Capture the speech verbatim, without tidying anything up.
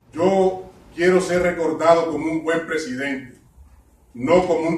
Yo quiero ser recordado como un buen presidente, no como un